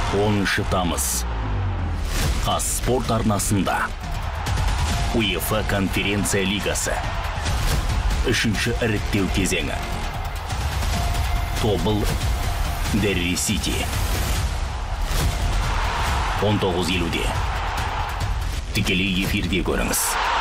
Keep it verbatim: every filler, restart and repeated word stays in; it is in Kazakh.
оныншы тамыз Қазспорт арнасында УЕФА конференция лигасы үшінші іріктеу кезеңі. Тобыл Дерри Сити. он тоғыз елуде тікелей эфирде көріңіз.